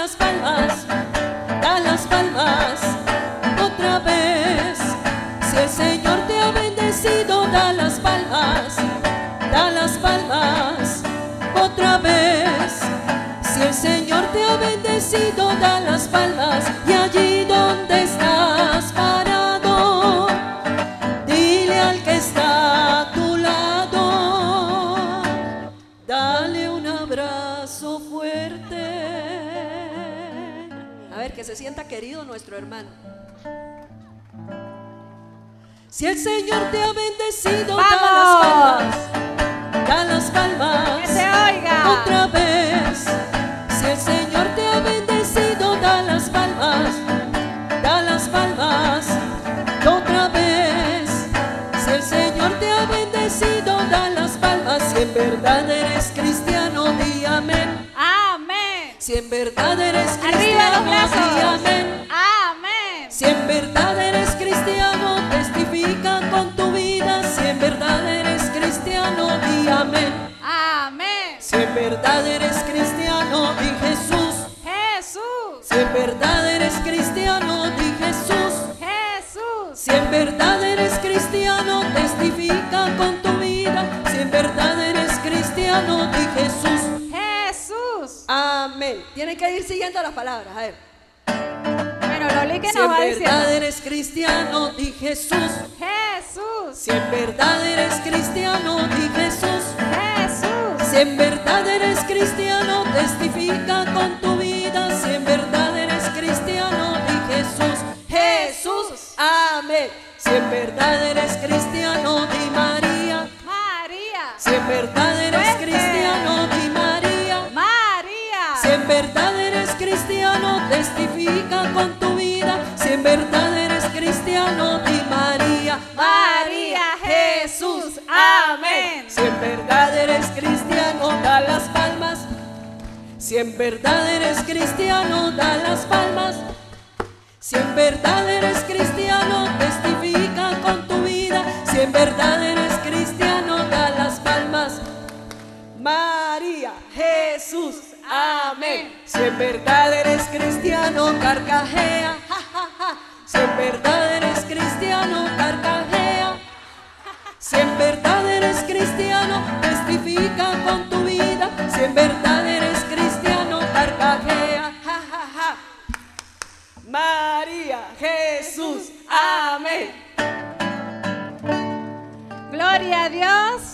las palmas, da las palmas otra vez. Si el Señor te ha bendecido, da las palmas otra vez. Si el Señor te ha bendecido, da las palmas. Y allí donde estás parado, dile al que está a tu lado, dale un abrazo fuerte. A ver, que se sienta querido nuestro hermano. Si el Señor te ha bendecido, da las palmas, que se oiga otra vez. Si el Señor te ha bendecido, da las palmas otra vez. Si el Señor te ha bendecido, da las palmas. Si en verdad eres cristiano, di amén. Amén. Si en verdad eres Arriba cristiano, los brazos. di amén. Amén. Si en verdad eres cristiano, testifica con tu vida. Si en verdad eres cristiano, di amén. Amén. Si en verdad eres cristiano, di Jesús. Jesús. Si en verdad eres cristiano, di Jesús. Jesús. Si en verdad eres cristiano, testifica con tu vida. Si en verdad eres cristiano, di Jesús. Jesús. Amén. Tienen que ir siguiendo las palabras, a ver. Bueno, Loli que Si nos en va verdad diciendo. eres cristiano, di Jesús. Jesús. Si en verdad eres cristiano, di Jesús. Jesús. Si en verdad eres cristiano, testifica con tu vida. Si en verdad eres cristiano, di Jesús. Jesús. Amén. Si en verdad eres cristiano, di María. María. Si en verdad eres Fuerte. cristiano, di María. María. Si en verdad eres cristiano, testifica con tu vida. Si en verdad eres cristiano, di María. María, Jesús. Amén. Si en verdad eres cristiano, da las palmas. Si en verdad eres cristiano, da las palmas. Si en verdad eres cristiano, testifica con tu vida. Si en verdad eres cristiano, da las palmas. María, Jesús, amén. Si en verdad eres cristiano, carcajea. Ja, ja, ja. Si en verdad eres cristiano, carcajea. Si en verdad eres cristiano, testifica con tu vida. Si en verdad eres cristiano, carcajea. Ja, ja, ja. María, Jesús, amén. Gloria a Dios.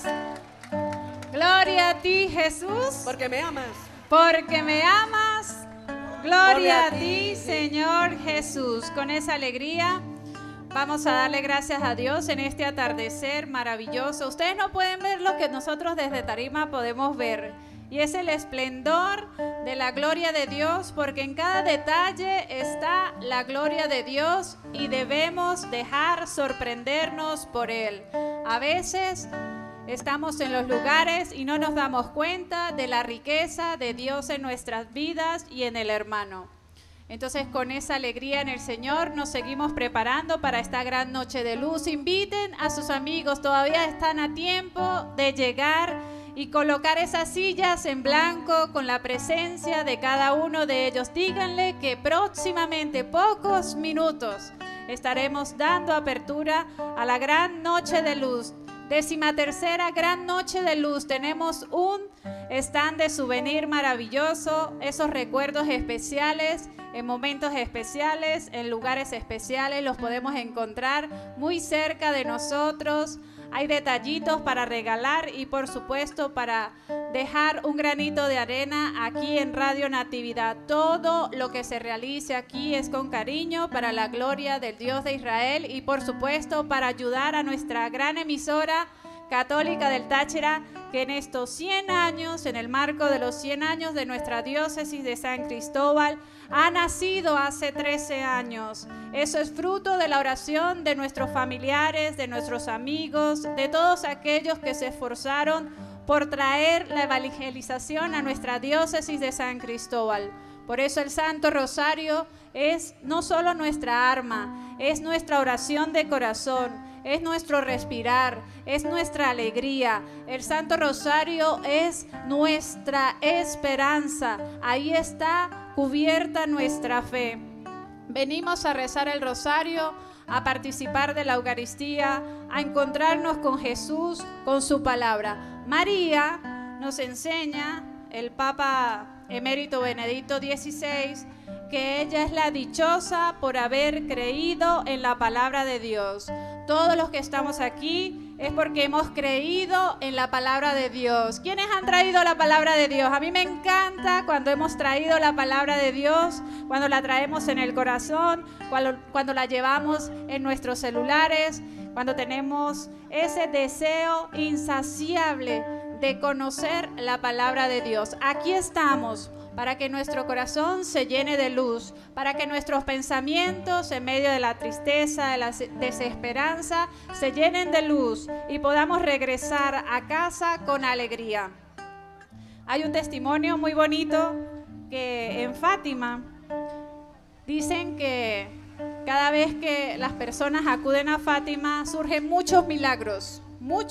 Gloria a ti, Jesús. Porque me amas. Porque me amas. Gloria a ti, Señor Jesús. Con esa alegría vamos a darle gracias a Dios en este atardecer maravilloso. Ustedes no pueden ver lo que nosotros desde Tarima podemos ver. Y es el esplendor de la gloria de Dios, porque en cada detalle está la gloria de Dios y debemos dejar sorprendernos por Él. A veces estamos en los lugares y no nos damos cuenta de la riqueza de Dios en nuestras vidas y en el hermano. Entonces, con esa alegría en el Señor, nos seguimos preparando para esta gran noche de luz. Inviten a sus amigos, todavía están a tiempo de llegar y colocar esas sillas en blanco con la presencia de cada uno de ellos. Díganle que próximamente, pocos minutos, estaremos dando apertura a la gran noche de luz. 13ª gran noche de luz. Tenemos un stand de souvenir maravilloso, esos recuerdos especiales, en momentos especiales, en lugares especiales, los podemos encontrar muy cerca de nosotros. Hay detallitos para regalar y por supuesto para dejar un granito de arena aquí en Radio Natividad. Todo lo que se realice aquí es con cariño para la gloria del Dios de Israel y por supuesto para ayudar a nuestra gran emisora católica del Táchira, que en estos 100 años, en el marco de los 100 años de nuestra diócesis de San Cristóbal, ha nacido hace 13 años. Eso es fruto de la oración de nuestros familiares, de nuestros amigos, de todos aquellos que se esforzaron por traer la evangelización a nuestra diócesis de San Cristóbal. Por eso el Santo Rosario es no solo nuestra arma, es nuestra oración de corazón, es nuestro respirar, es nuestra alegría. El Santo Rosario es nuestra esperanza. Ahí está cubierta nuestra fe. Venimos a rezar el rosario, a participar de la Eucaristía, a encontrarnos con Jesús, con su palabra. María nos enseña, el Papa Emérito Benedicto XVI, que ella es la dichosa por haber creído en la palabra de Dios. Todos los que estamos aquí es porque hemos creído en la palabra de Dios. ¿Quiénes han traído la palabra de Dios? A mí me encanta cuando hemos traído la palabra de Dios, cuando la traemos en el corazón, cuando la llevamos en nuestros celulares, cuando tenemos ese deseo insaciable de conocer la palabra de Dios. Aquí estamos para que nuestro corazón se llene de luz, para que nuestros pensamientos en medio de la tristeza, de la desesperanza, se llenen de luz y podamos regresar a casa con alegría. Hay un testimonio muy bonito que en Fátima dicen que cada vez que las personas acuden a Fátima surgen muchos milagros,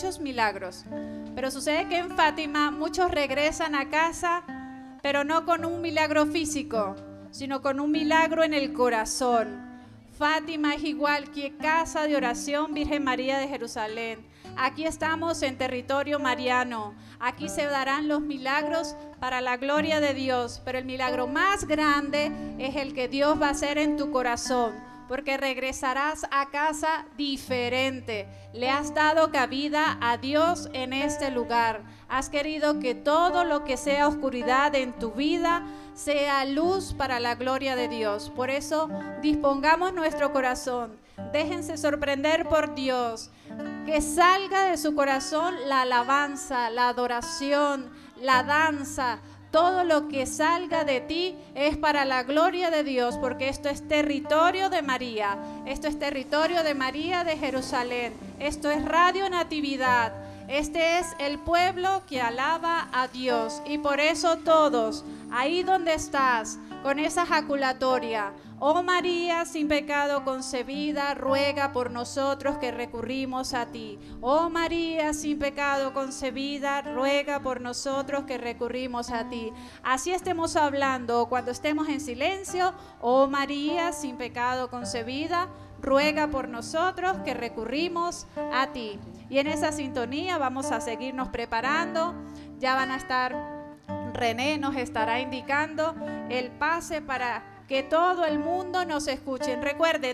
pero sucede que en Fátima muchos regresan a casa, pero no con un milagro físico, sino con un milagro en el corazón. Fátima es igual que casa de oración Virgen María de Jerusalén. Aquí estamos en territorio mariano. Aquí se darán los milagros para la gloria de Dios, pero el milagro más grande es el que Dios va a hacer en tu corazón, porque regresarás a casa diferente. Le has dado cabida a Dios en este lugar. Has querido que todo lo que sea oscuridad en tu vida sea luz para la gloria de Dios. Por eso dispongamos nuestro corazón. Déjense sorprender por Dios. Que salga de su corazón la alabanza, la adoración, la danza. Todo lo que salga de ti es para la gloria de Dios, porque esto es territorio de María. Esto es territorio de María de Jerusalén. Esto es Radio Natividad. Este es el pueblo que alaba a Dios. Y por eso todos, ahí donde estás, con esa jaculatoria: oh María, sin pecado concebida, ruega por nosotros que recurrimos a ti. Oh María, sin pecado concebida, ruega por nosotros que recurrimos a ti. Así estemos hablando, cuando estemos en silencio: oh María, sin pecado concebida, ruega por nosotros que recurrimos a ti. Y en esa sintonía vamos a seguirnos preparando. Ya van a estar, René nos estará indicando el pase para que todo el mundo nos escuche. Recuerde,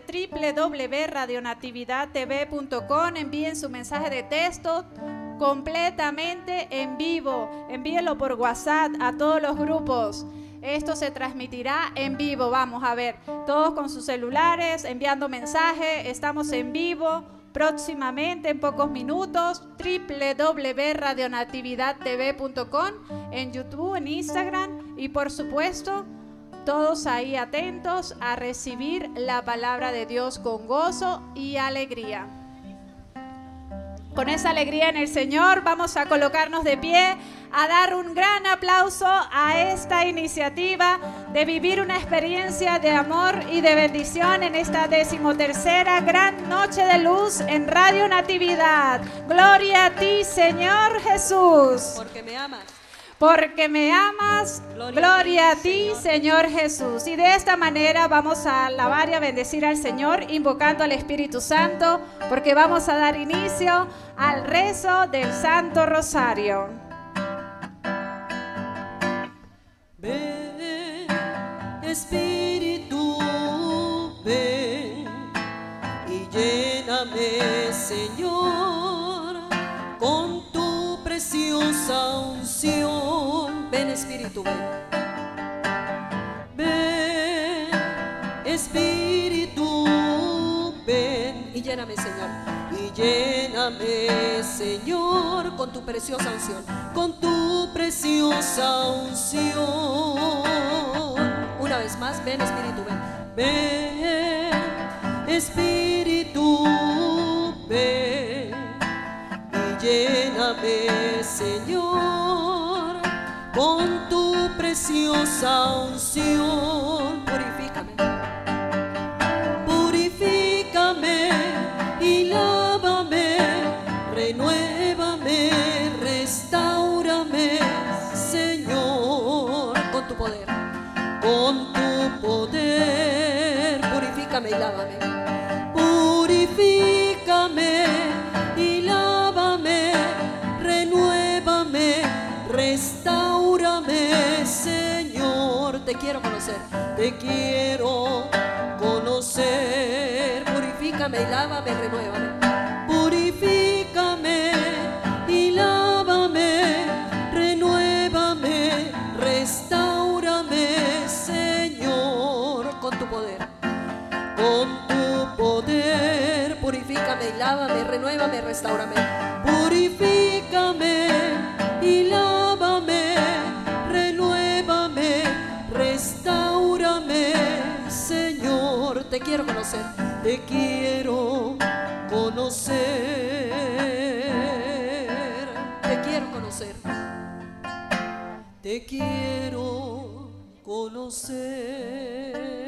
www.radionatividadtv.com. Envíen su mensaje de texto completamente en vivo. Envíenlo por WhatsApp a todos los grupos. Esto se transmitirá en vivo. Vamos a ver, todos con sus celulares enviando mensaje. Estamos en vivo próximamente, en pocos minutos. www.radionatividadtv.com, en YouTube, en Instagram, y por supuesto todos ahí atentos a recibir la palabra de Dios con gozo y alegría. Con esa alegría en el Señor vamos a colocarnos de pie, a dar un gran aplauso a esta iniciativa de vivir una experiencia de amor y de bendición en esta 13ª gran noche de luz en Radio Natividad. Gloria a ti, Señor Jesús. Porque me amas. Porque me amas, gloria a ti, Señor Jesús. Y de esta manera vamos a alabar y a bendecir al Señor, invocando al Espíritu Santo, porque vamos a dar inicio al rezo del Santo Rosario. Ven, Espíritu, ven y lléname, Señor, con tu preciosa unción. Ven, Espíritu, ven. Ven, Espíritu, ven y lléname, Señor. Y lléname, Señor, con tu preciosa unción. Con tu preciosa unción. Una vez más, ven, Espíritu, ven. Ven, Espíritu, ven. Lléname, Señor, con tu preciosa unción. Purifícame, purifícame y lávame, renuévame, restáurame, Señor, con tu poder, con tu poder. Purifícame y lávame. Purifícame y lávame, renuévame, restáurame, Señor. Te quiero conocer, te quiero conocer. Purifícame y lávame, renuévame. Purifícame y lávame, renuévame, restáurame, Señor, con tu poder. Con tu poder, purifícame y lávame, renuévame, restáurame. Purifícame y lávame, renuévame, restáurame, Señor. Te quiero conocer, te quiero conocer, te quiero conocer, te quiero conocer.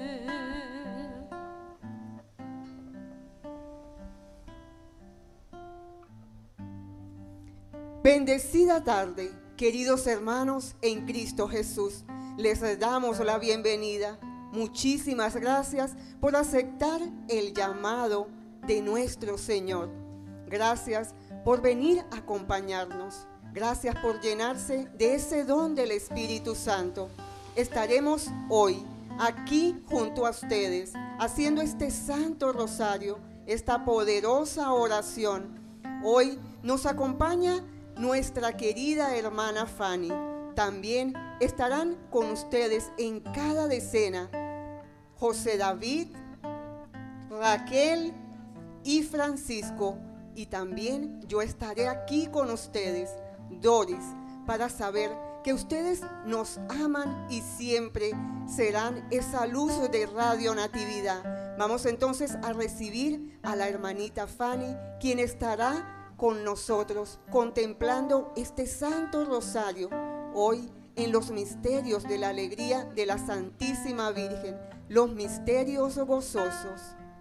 Bendecida tarde, queridos hermanos en Cristo Jesús. Les damos la bienvenida. Muchísimas gracias por aceptar el llamado de nuestro Señor. Gracias por venir a acompañarnos. Gracias por llenarse de ese don del Espíritu Santo. Estaremos hoy aquí junto a ustedes haciendo este Santo Rosario, esta poderosa oración. Hoy nos acompaña nuestra querida hermana Fanny. También estarán con ustedes en cada decena José David, Raquel y Francisco. Y también yo estaré aquí con ustedes, Doris, para saber que ustedes nos aman y siempre serán esa luz de Radio Natividad. Vamos entonces a recibir a la hermanita Fanny, quien estará con nosotros contemplando este Santo Rosario hoy en los misterios de la alegría de la Santísima Virgen, los misterios gozosos.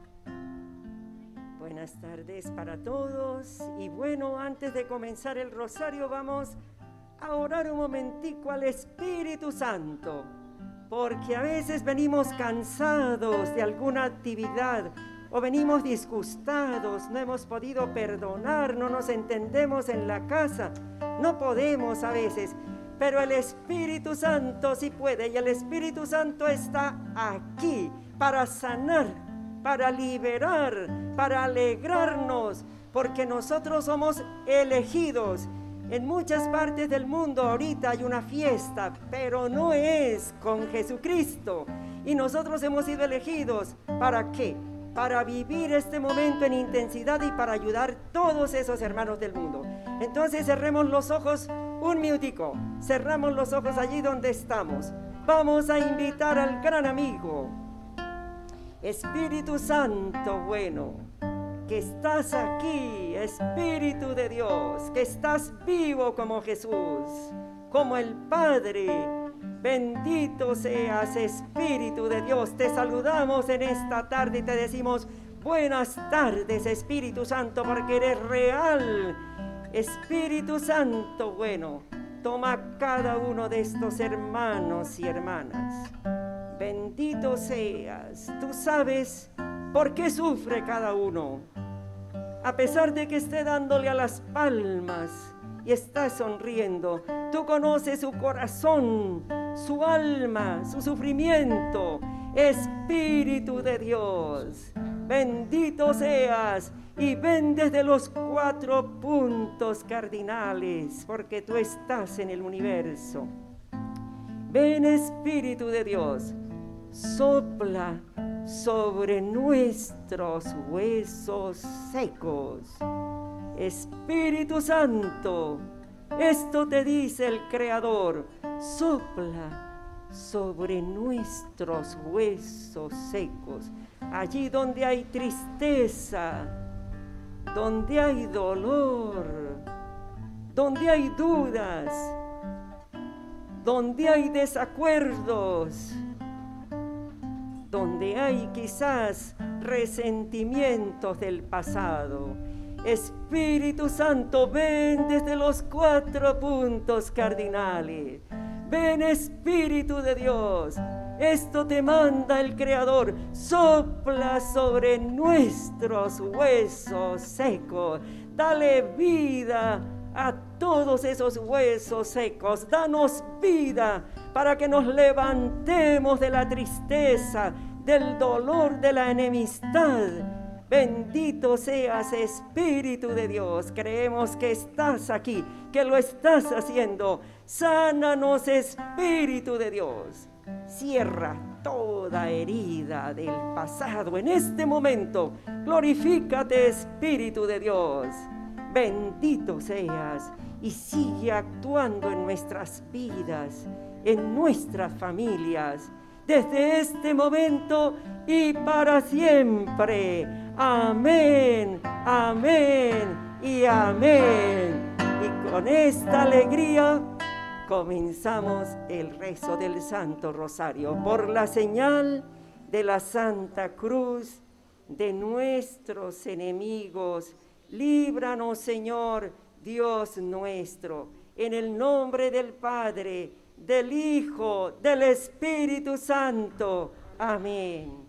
Buenas tardes para todos y bueno, antes de comenzar el rosario vamos a orar un momentico al Espíritu Santo, porque a veces venimos cansados de alguna actividad o venimos disgustados, no hemos podido perdonar, no nos entendemos en la casa, no podemos a veces, pero el Espíritu Santo sí puede, y el Espíritu Santo está aquí para sanar, para liberar, para alegrarnos, porque nosotros somos elegidos. En muchas partes del mundo ahorita hay una fiesta, pero no es con Jesucristo, y nosotros hemos sido elegidos, ¿para qué? Para vivir este momento en intensidad y para ayudar a todos esos hermanos del mundo. Entonces cerremos los ojos un minutico, cerramos los ojos allí donde estamos. Vamos a invitar al gran amigo, Espíritu Santo bueno, que estás aquí, Espíritu de Dios, que estás vivo como Jesús, como el Padre. Bendito seas, Espíritu de Dios. Te saludamos en esta tarde y te decimos buenas tardes, Espíritu Santo, porque eres real. Espíritu Santo bueno, toma cada uno de estos hermanos y hermanas. Bendito seas. Tú sabes por qué sufre cada uno. A pesar de que esté dándole a las palmas y está sonriendo, tú conoces su corazón, su alma, su sufrimiento. Espíritu de Dios, bendito seas y ven desde los 4 puntos cardinales, porque tú estás en el universo. Ven, Espíritu de Dios, sopla sobre nuestros huesos secos. Espíritu Santo, esto te dice el Creador, sopla sobre nuestros huesos secos, allí donde hay tristeza, donde hay dolor, donde hay dudas, donde hay desacuerdos, donde hay quizás resentimientos del pasado. Espíritu Santo, ven desde los 4 puntos cardinales. Ven Espíritu de Dios. Esto te manda el Creador. Sopla sobre nuestros huesos secos. Dale vida a todos esos huesos secos. Danos vida para que nos levantemos de la tristeza, del dolor, de la enemistad. Bendito seas, Espíritu de Dios. Creemos que estás aquí, que lo estás haciendo. Sánanos, Espíritu de Dios. Cierra toda herida del pasado en este momento. Glorifícate, Espíritu de Dios. Bendito seas y sigue actuando en nuestras vidas, en nuestras familias, desde este momento y para siempre. Amén, amén y amén. Y con esta alegría comenzamos el rezo del Santo Rosario. Por la señal de la Santa Cruz de nuestros enemigos, líbranos, Señor Dios nuestro, en el nombre del Padre, del Hijo, del Espíritu Santo. Amén.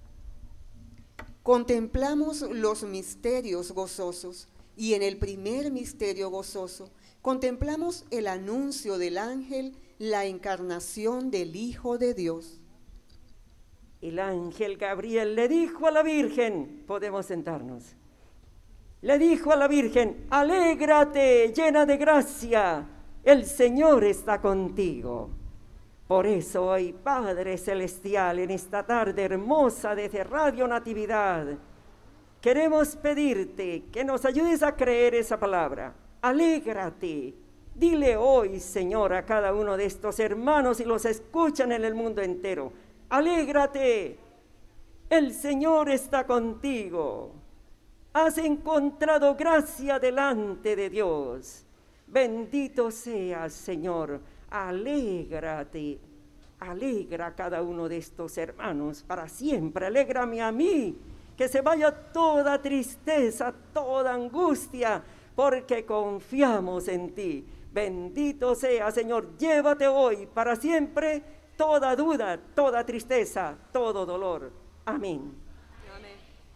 Contemplamos los misterios gozosos y en el primer misterio gozoso contemplamos el anuncio del ángel, la encarnación del Hijo de Dios. El ángel Gabriel le dijo a la Virgen, podemos sentarnos, le dijo a la Virgen: alégrate, llena de gracia, el Señor está contigo. Por eso hoy, Padre Celestial, en esta tarde hermosa desde Radio Natividad, queremos pedirte que nos ayudes a creer esa palabra. Alégrate. Dile hoy, Señor, a cada uno de estos hermanos y los escuchan en el mundo entero. Alégrate. El Señor está contigo. Has encontrado gracia delante de Dios. Bendito seas, Señor. Alégrate. Alegra a cada uno de estos hermanos para siempre. Alégrame a mí. Que se vaya toda tristeza, toda angustia, porque confiamos en ti. Bendito sea, Señor. Llévate hoy para siempre toda duda, toda tristeza, todo dolor. Amén. Amén.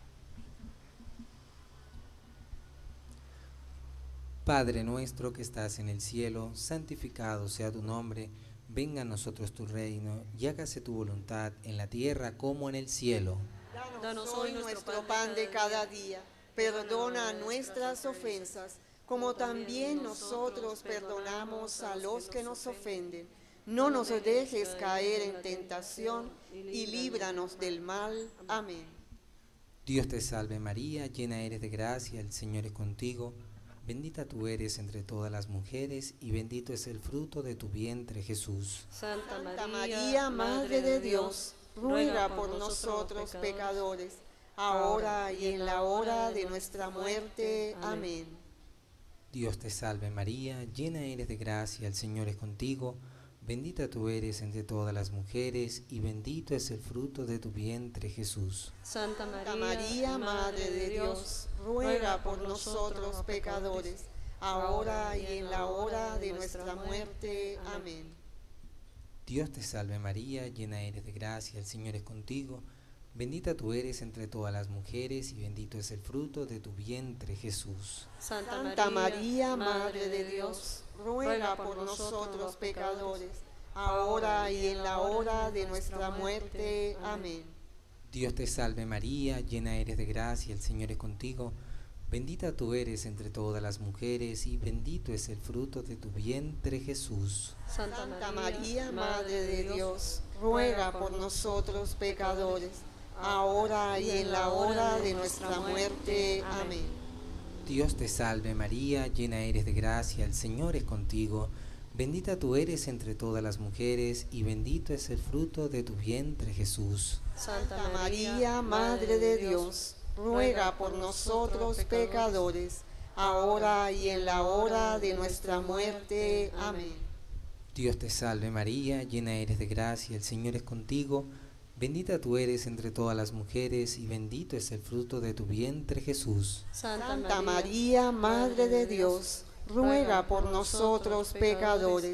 Padre nuestro que estás en el cielo, santificado sea tu nombre. Venga a nosotros tu reino y hágase tu voluntad en la tierra como en el cielo. Danos hoy nuestro pan de cada día. Perdona nuestras ofensas, como también nosotros perdonamos a los que nos ofenden. No nos dejes caer en tentación y líbranos del mal. Amén. Dios te salve María, llena eres de gracia, el Señor es contigo. Bendita tú eres entre todas las mujeres y bendito es el fruto de tu vientre, Jesús. Santa María, Madre de Dios, ruega por nosotros pecadores, ahora y en la hora de nuestra muerte. Amén. Dios te salve María, llena eres de gracia, el Señor es contigo. Bendita tú eres entre todas las mujeres y bendito es el fruto de tu vientre, Jesús. Santa María, Madre de Dios, ruega por nosotros pecadores, ahora y en la hora de nuestra muerte. Amén. Dios te salve María, llena eres de gracia, el Señor es contigo. Bendita tú eres entre todas las mujeres y bendito es el fruto de tu vientre, Jesús. Santa María, Madre de Dios, ruega por nosotros pecadores, ahora y en la hora de nuestra muerte. Amén. Dios te salve María, llena eres de gracia, el Señor es contigo. Bendita tú eres entre todas las mujeres y bendito es el fruto de tu vientre, Jesús. Santa María, Madre de Dios, ruega por nosotros pecadores, ahora y en la hora de nuestra muerte. Amén. Dios te salve María, llena eres de gracia, el Señor es contigo. Bendita tú eres entre todas las mujeres y bendito es el fruto de tu vientre, Jesús. Santa María, Madre de Dios, ruega por nosotros pecadores, ahora y en la hora de nuestra muerte. Amén. Dios te salve María, llena eres de gracia, el Señor es contigo. Bendita tú eres entre todas las mujeres y bendito es el fruto de tu vientre, Jesús. Santa María, Madre de Dios, ruega por nosotros pecadores,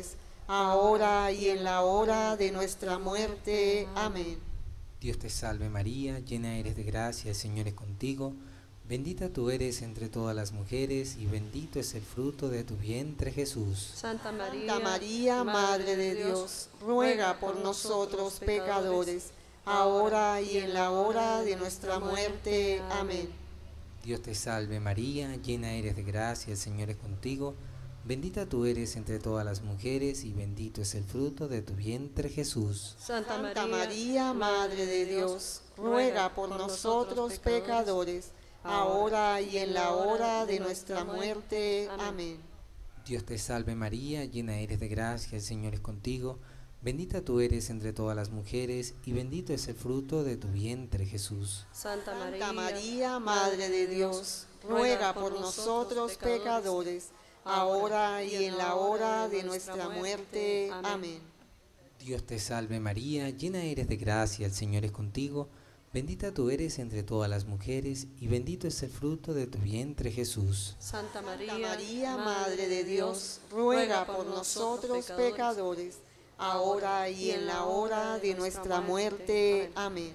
ahora y en la hora de nuestra muerte. Amén. Dios te salve María, llena eres de gracia, el Señor es contigo. Bendita tú eres entre todas las mujeres y bendito es el fruto de tu vientre Jesús. Santa Santa María, Madre de Dios, ruega por nosotros pecadores, ahora y en la hora de nuestra muerte. Amén. Dios te salve María, llena eres de gracia, el Señor es contigo. Bendita tú eres entre todas las mujeres y bendito es el fruto de tu vientre Jesús. Santa María, Madre de Dios, ruega por nosotros pecadores, ahora y en la hora de nuestra muerte. Amén. Dios te salve María, llena eres de gracia, el Señor es contigo. Bendita tú eres entre todas las mujeres y bendito es el fruto de tu vientre Jesús. Santa María, Madre de Dios, ruega por nosotros pecadores, ahora y en la hora de nuestra muerte. Amén. Dios te salve María, llena eres de gracia, el Señor es contigo. Bendita tú eres entre todas las mujeres y bendito es el fruto de tu vientre Jesús. Santa María, Madre de Dios, ruega por nosotros pecadores, ahora y en la hora de nuestra muerte. Amén.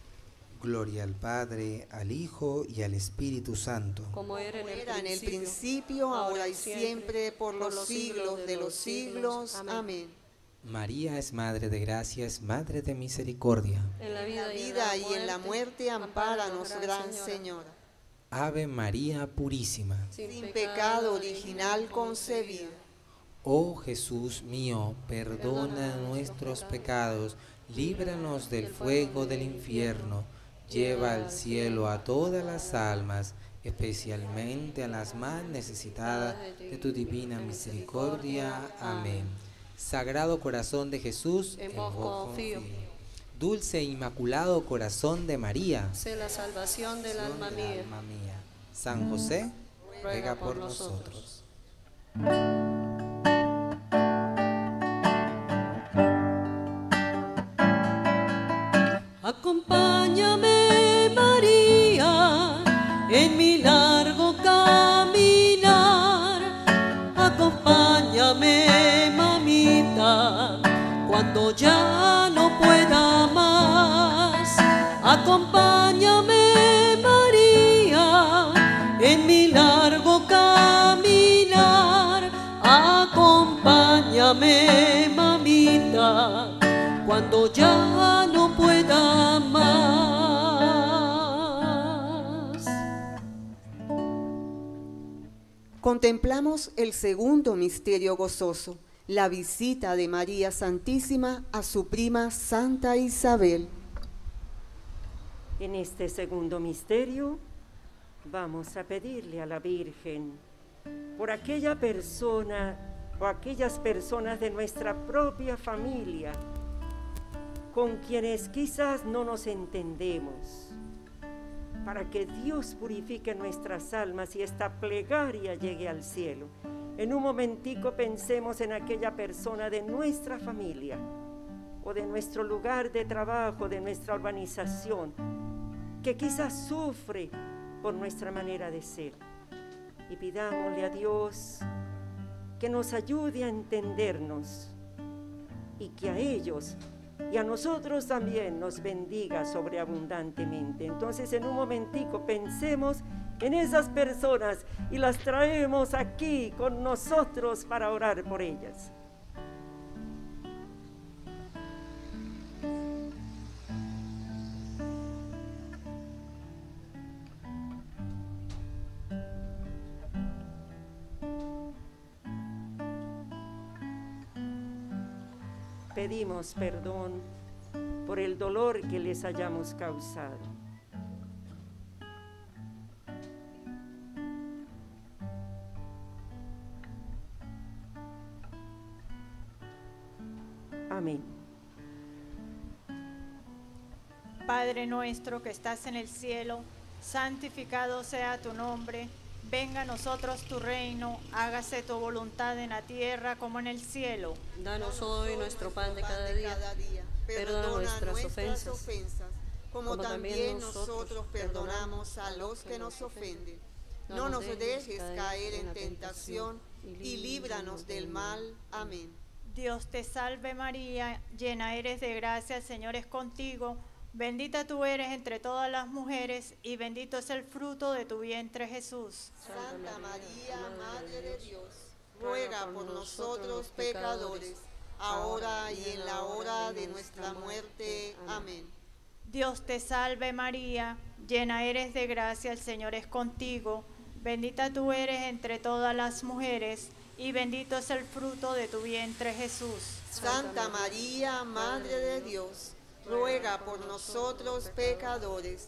Gloria al Padre, al Hijo y al Espíritu Santo. como era En el principio, ahora y siempre, por los siglos de los siglos. Amén. María es Madre de gracia, es Madre de misericordia. En la En la vida vida y en la muerte, ampáranos, Gran Señora. Ave María Purísima. Sin pecado original concebido. Oh Jesús mío, perdona nuestros pecados, líbranos del fuego del infierno, lleva al cielo a todas las almas, especialmente a las más necesitadas de tu divina misericordia. Amén. Sagrado Corazón de Jesús, En vos confío. Dulce e Inmaculado Corazón de María, sé la salvación del alma mía. San José, ruega por nosotros. Acompáñame, María, en mi largo caminar. Acompáñame, mamita, cuando ya no pueda más. Acompáñame, María, en mi largo caminar. Acompáñame, mamita, cuando ya no pueda más. Contemplamos el segundo misterio gozoso, la visita de María Santísima a su prima Santa Isabel. En este segundo misterio vamos a pedirle a la Virgen por aquella persona o aquellas personas de nuestra propia familia con quienes quizás no nos entendemos, para que Dios purifique nuestras almas y esta plegaria llegue al cielo. En un momentico pensemos en aquella persona de nuestra familia o de nuestro lugar de trabajo, de nuestra urbanización, que quizás sufre por nuestra manera de ser. Y pidámosle a Dios que nos ayude a entendernos y que a ellos y a nosotros también nos bendiga sobreabundantemente. Entonces, en un momentico pensemos en esas personas y las traemos aquí con nosotros para orar por ellas. Pedimos perdón por el dolor que les hayamos causado. Amén. Padre nuestro que estás en el cielo, santificado sea tu nombre. Venga a nosotros tu reino, hágase tu voluntad en la tierra como en el cielo. Danos hoy nuestro pan de cada día. Perdona nuestras ofensas, como también nosotros perdonamos a los que nos ofenden. No nos dejes caer en tentación y líbranos del mal. Amén. Dios te salve María, llena eres de gracia, el Señor es contigo. Bendita tú eres entre todas las mujeres y bendito es el fruto de tu vientre Jesús. Santa María, Madre de Dios, ruega por nosotros pecadores, ahora y en la hora de nuestra muerte. Amén. Dios te salve María, llena eres de gracia, el Señor es contigo. Bendita tú eres entre todas las mujeres y bendito es el fruto de tu vientre Jesús. Santa María, Madre de Dios, ruega por nosotros pecadores,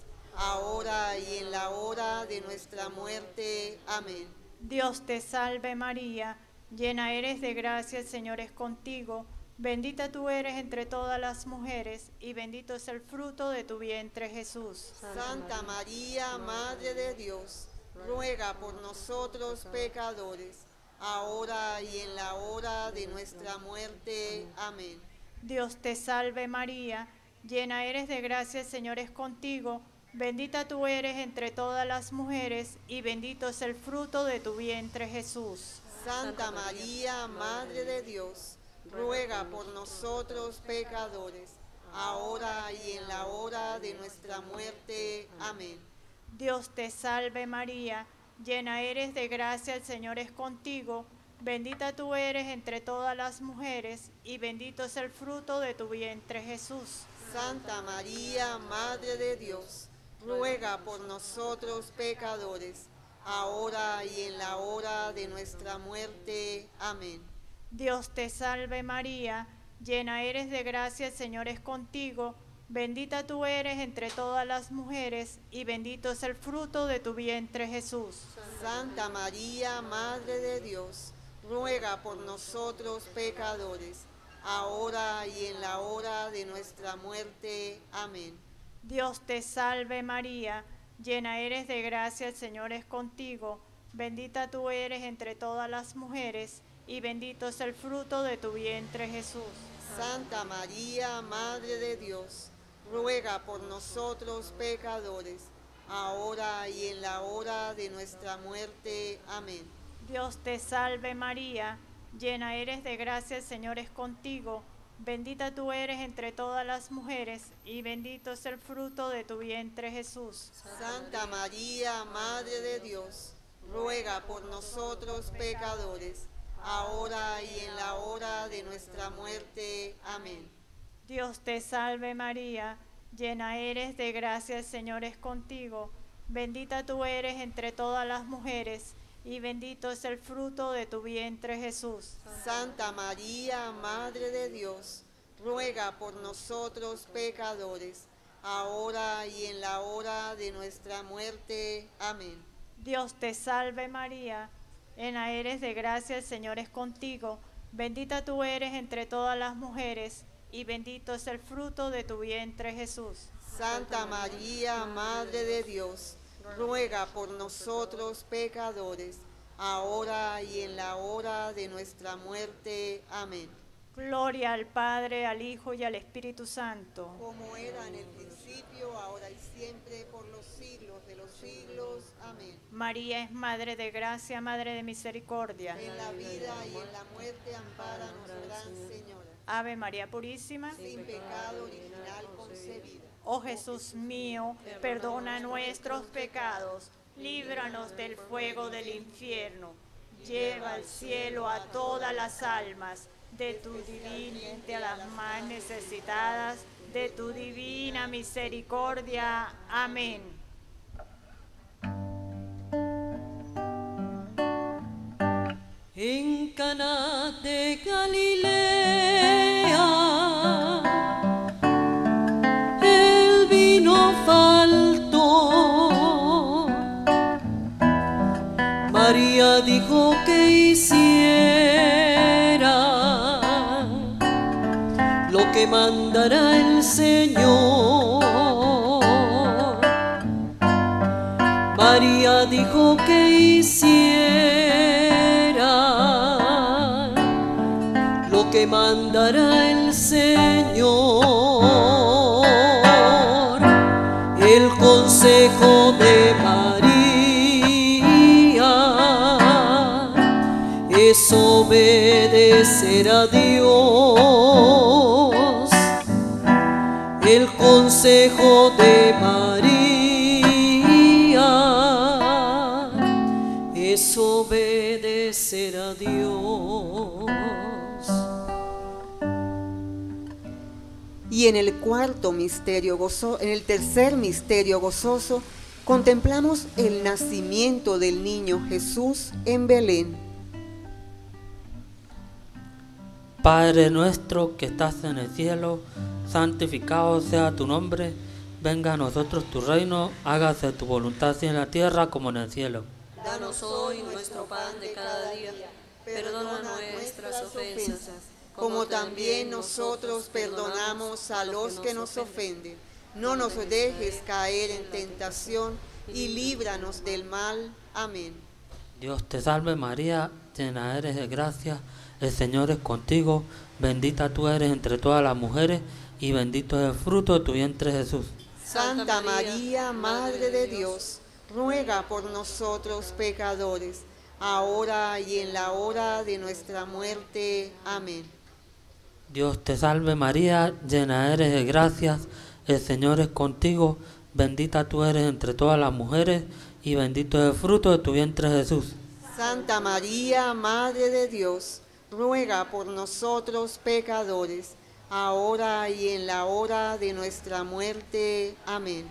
ahora y en la hora de nuestra muerte. Amén. Dios te salve María, llena eres de gracia, el Señor es contigo. Bendita tú eres entre todas las mujeres y bendito es el fruto de tu vientre Jesús. Santa María, Madre de Dios, ruega por nosotros pecadores, ahora y en la hora de nuestra muerte. Amén. Dios te salve María, llena eres de gracia, el Señor es contigo. Bendita tú eres entre todas las mujeres y bendito es el fruto de tu vientre Jesús. Santa María, Madre de Dios, ruega por nosotros pecadores, ahora y en la hora de nuestra muerte. Amén. Dios te salve María, llena eres de gracia, el Señor es contigo. Bendita tú eres entre todas las mujeres y bendito es el fruto de tu vientre Jesús. Santa María, Madre de Dios, ruega por nosotros pecadores, ahora y en la hora de nuestra muerte. Amén. Dios te salve María, llena eres de gracia, el Señor es contigo. Bendita tú eres entre todas las mujeres y bendito es el fruto de tu vientre Jesús. Santa María, Madre de Dios, ruega por nosotros pecadores, ahora y en la hora de nuestra muerte. Amén. Dios te salve María, llena eres de gracia, el Señor es contigo. Bendita tú eres entre todas las mujeres y bendito es el fruto de tu vientre Jesús. Santa María, Madre de Dios, ruega por nosotros pecadores, ahora y en la hora de nuestra muerte. Amén. Dios te salve María, llena eres de gracia, el Señor es contigo. Bendita tú eres entre todas las mujeres y bendito es el fruto de tu vientre Jesús. Santa María, Madre de Dios, ruega por nosotros pecadores, ahora y en la hora de nuestra muerte. Amén. Dios te salve María, llena eres de gracia, el Señor es contigo. Bendita tú eres entre todas las mujeres y bendito es el fruto de tu vientre Jesús. Santa María, Madre de Dios, ruega por nosotros pecadores, ahora y en la hora de nuestra muerte. Amén. Dios te salve María, llena eres de gracia, el Señor es contigo. Bendita tú eres entre todas las mujeres y bendito es el fruto de tu vientre Jesús. Santa María, Madre de Dios, ruega por nosotros pecadores, ahora y en la hora de nuestra muerte. Amén. Gloria al Padre, al Hijo y al Espíritu Santo. Como era en el principio, ahora y siempre, por los siglos de los siglos. Amén. María es Madre de Gracia, Madre de Misericordia. En la vida y en la muerte, ampáranos, Gran Señora. Ave María Purísima. Sin pecado original concebida. Oh Jesús mío, perdona nuestros pecados, líbranos del fuego del infierno, lleva al cielo a todas las almas, de tu divina a las más necesitadas, de tu divina misericordia. Amén. En Caná de Galilea el vino faltó. María dijo que hiciera lo que mandará el Señor. María dijo que hiciera lo que mandará el Señor. El consejo de María es obedecer a Dios. El consejo de María es obedecer a Dios. Y en el cuarto misterio gozoso, en el tercer misterio gozoso, contemplamos el nacimiento del niño Jesús en Belén. Padre nuestro que estás en el cielo, santificado sea tu nombre, venga a nosotros tu reino, hágase tu voluntad así en la tierra como en el cielo. Danos hoy nuestro pan de cada día, perdona nuestras ofensas, como también nosotros perdonamos a los que nos ofenden. No nos dejes caer en tentación y líbranos del mal. Amén. Dios te salve María, llena eres de gracia, el Señor es contigo, bendita tú eres entre todas las mujeres y bendito es el fruto de tu vientre Jesús. Santa María, Madre de Dios, ruega por nosotros pecadores, ahora y en la hora de nuestra muerte. Amén. Dios te salve María, llena eres de gracias, el Señor es contigo, bendita tú eres entre todas las mujeres y bendito es el fruto de tu vientre Jesús. Santa María, Madre de Dios, ruega por nosotros pecadores, ahora y en la hora de nuestra muerte. Amén.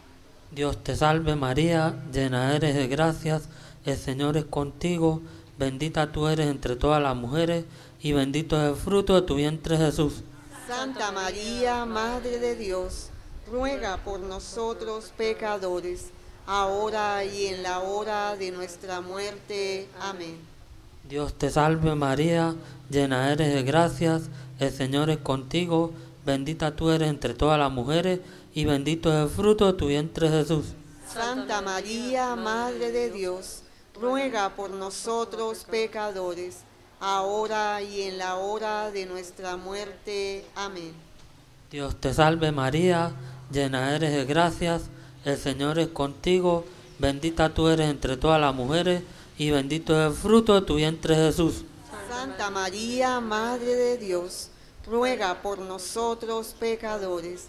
Dios te salve María, llena eres de gracias, el Señor es contigo, bendita tú eres entre todas las mujeres y bendito es el fruto de tu vientre Jesús. Santa María, Madre de Dios, ruega por nosotros pecadores, ahora y en la hora de nuestra muerte. Amén. Dios te salve María, llena eres de gracias, el Señor es contigo, bendita tú eres entre todas las mujeres y bendito es el fruto de tu vientre Jesús. Santa María, Madre de Dios, ruega por nosotros pecadores, ahora y en la hora de nuestra muerte. Amén. Dios te salve María, llena eres de gracias, el Señor es contigo, bendita tú eres entre todas las mujeres y bendito es el fruto de tu vientre Jesús. Santa María, Madre de Dios, ruega por nosotros pecadores,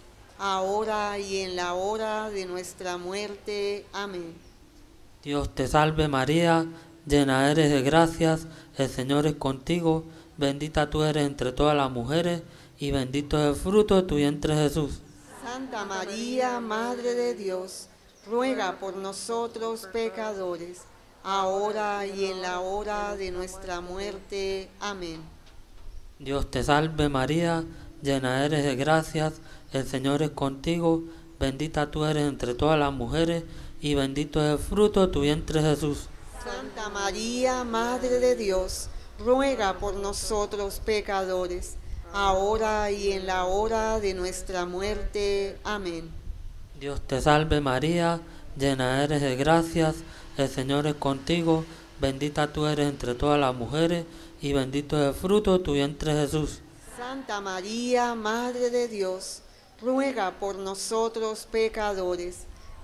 ahora y en la hora de nuestra muerte. Amén. Dios te salve María, llena eres de gracias, el Señor es contigo, bendita tú eres entre todas las mujeres y bendito es el fruto de tu vientre Jesús. Santa María, Madre de Dios, ruega por nosotros pecadores, ahora y en la hora de nuestra muerte. Amén. Dios te salve María, llena eres de gracias, el Señor es contigo, bendita tú eres entre todas las mujeres y bendito es el fruto de tu vientre Jesús. Santa María, Madre de Dios, ruega por nosotros pecadores, ahora y en la hora de nuestra muerte. Amén. Dios te salve María, llena eres de gracias, el Señor es contigo, bendita tú eres entre todas las mujeres y bendito es el fruto de tu vientre Jesús. Santa María, Madre de Dios, ruega por nosotros pecadores,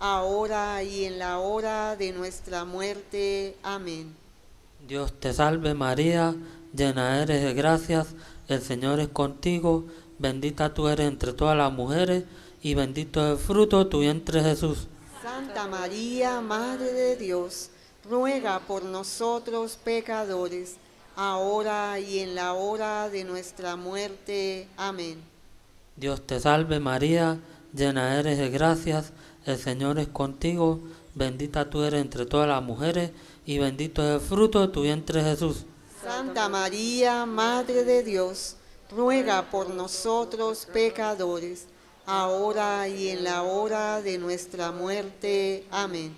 ahora y en la hora de nuestra muerte. Amén. Dios te salve María, llena eres de gracias, el Señor es contigo, bendita tú eres entre todas las mujeres y bendito es el fruto de tu vientre Jesús. Santa María, Madre de Dios, ruega por nosotros pecadores, ahora y en la hora de nuestra muerte. Amén. Dios te salve María, llena eres de gracias, el Señor es contigo, bendita tú eres entre todas las mujeres y bendito es el fruto de tu vientre Jesús. Santa María, Madre de Dios, ruega por nosotros pecadores, ahora y en la hora de nuestra muerte. Amén.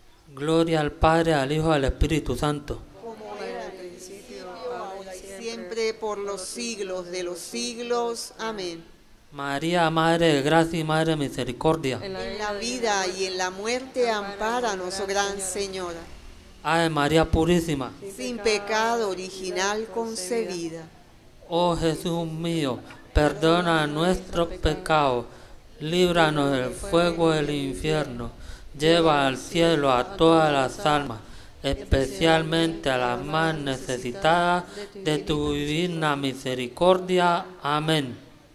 Gloria al Padre, al Hijo y al Espíritu Santo. Como era al principio, ahora y siempre, por los siglos de los siglos. Amén. María, Madre de gracia y Madre de misericordia. En la vida y en la muerte, ampáranos, oh Gran Señora. Ave María Purísima. Sin pecado original concebida. Oh Jesús mío, perdona nuestros pecados, líbranos del fuego del infierno, lleva al cielo a todas las almas, especialmente a las más necesitadas de tu divina misericordia. Amén.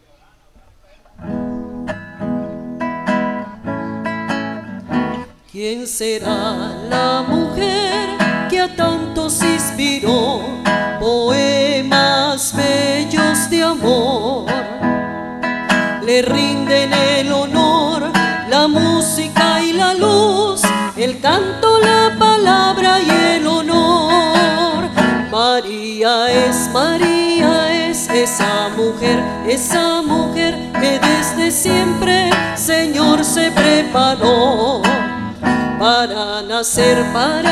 ¿Quién será la mujer que a tantos inspiró poemas bellos de amor? Le rinden el honor, la música y la luz, el canto, la palabra y el honor. María es esa mujer que desde siempre, Señor, se preparó para nacer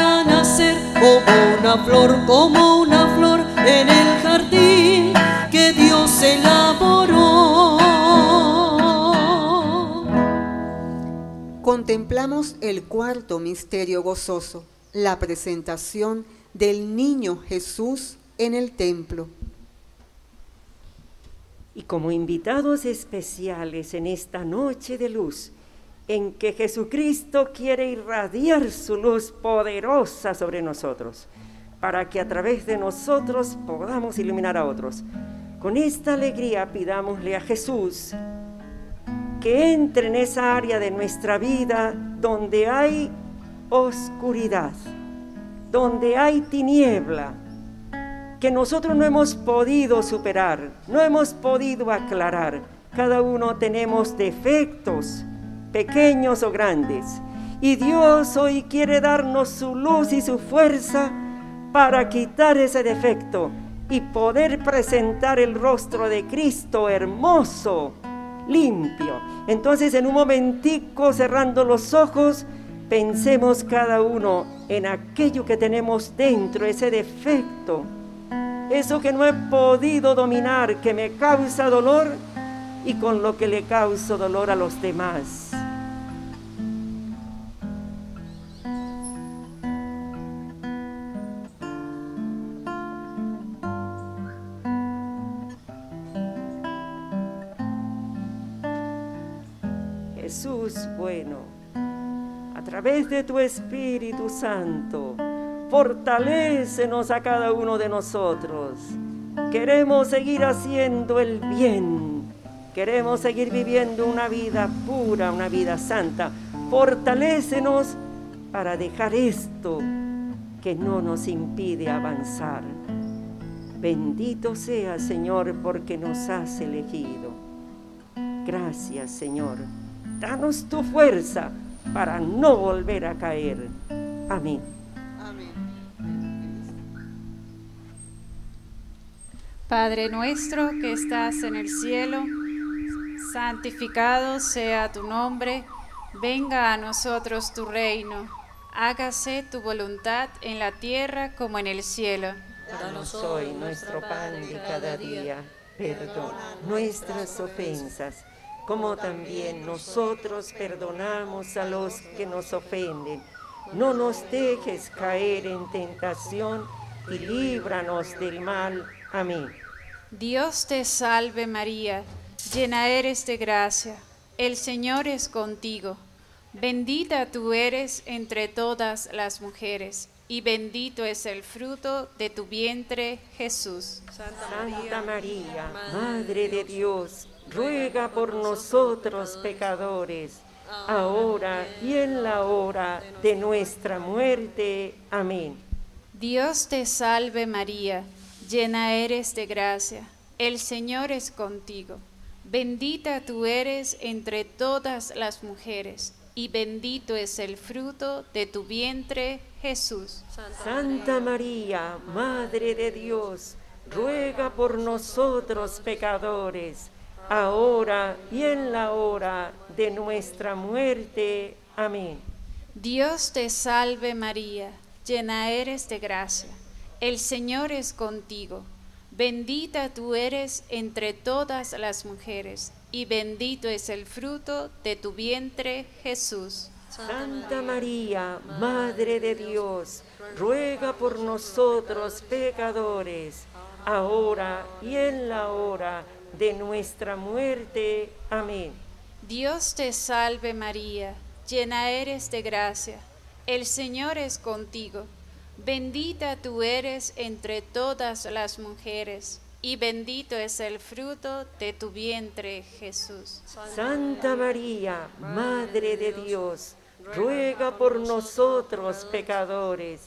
como una flor en el jardín que Dios elaboró. Contemplamos el cuarto misterio gozoso, la presentación del niño Jesús en el templo. Y como invitados especiales en esta noche de luz, en que Jesucristo quiere irradiar su luz poderosa sobre nosotros, para que a través de nosotros podamos iluminar a otros. Con esta alegría pidámosle a Jesús que entre en esa área de nuestra vida donde hay oscuridad, donde hay tiniebla, que nosotros no hemos podido superar, no hemos podido aclarar. Cada uno tenemos defectos, pequeños o grandes, y Dios hoy quiere darnos su luz y su fuerza para quitar ese defecto y poder presentar el rostro de Cristo hermoso, limpio. Entonces, en un momentico, cerrando los ojos, pensemos cada uno en aquello que tenemos dentro, ese defecto, eso que no he podido dominar, que me causa dolor y con lo que le causo dolor a los demás. Jesús bueno, a través de tu Espíritu Santo, fortalécenos a cada uno de nosotros. Queremos seguir haciendo el bien, queremos seguir viviendo una vida pura, una vida santa. Fortalécenos para dejar esto que no nos impide avanzar. Bendito sea, Señor, porque nos has elegido. Gracias, Señor. Danos tu fuerza para no volver a caer. Amén. Amén. Padre nuestro que estás en el cielo, santificado sea tu nombre, venga a nosotros tu reino, hágase tu voluntad en la tierra como en el cielo. Danos hoy nuestro pan de cada día, perdona nuestras ofensas, como también nosotros perdonamos a los que nos ofenden. No nos dejes caer en tentación y líbranos del mal. Amén. Dios te salve María, llena eres de gracia, el Señor es contigo. Bendita tú eres entre todas las mujeres, y bendito es el fruto de tu vientre, Jesús. Santa María, Madre de Dios, ruega por nosotros pecadores, ahora y en la hora de nuestra muerte. Amén. Dios te salve María, llena eres de gracia, el Señor es contigo. Bendita tú eres entre todas las mujeres, y bendito es el fruto de tu vientre, Jesús. Santa María, Madre de Dios, ruega por nosotros pecadores, ahora y en la hora de nuestra muerte. Amén. Dios te salve María, llena eres de gracia, el Señor es contigo. Bendita tú eres entre todas las mujeres, y bendito es el fruto de tu vientre, Jesús. Santa María, Madre de Dios, ruega por nosotros pecadores, ahora y en la hora de nuestra muerte. Amén. Dios te salve María, llena eres de gracia, el Señor es contigo. Bendita tú eres entre todas las mujeres, y bendito es el fruto de tu vientre, Jesús. Santa María, Madre de Dios, ruega por nosotros pecadores,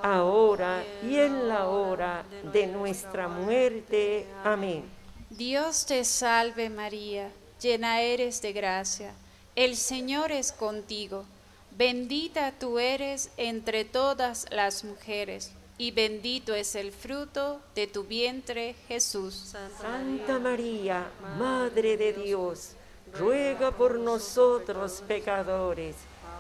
ahora y en la hora de nuestra muerte. Amén. Dios te salve María, llena eres de gracia, el Señor es contigo. Bendita tú eres entre todas las mujeres, y bendito es el fruto de tu vientre, Jesús. Santa María, Madre de Dios, ruega por nosotros pecadores,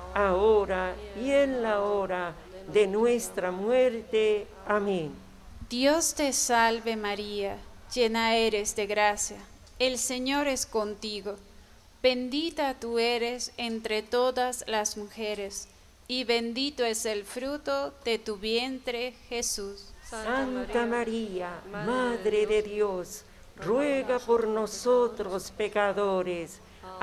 ahora y en la hora de nuestra muerte. Amén. Dios te salve María, llena eres de gracia, el Señor es contigo. Bendita tú eres entre todas las mujeres, y bendito es el fruto de tu vientre, Jesús. Santa María, Madre de Dios, ruega por nosotros pecadores,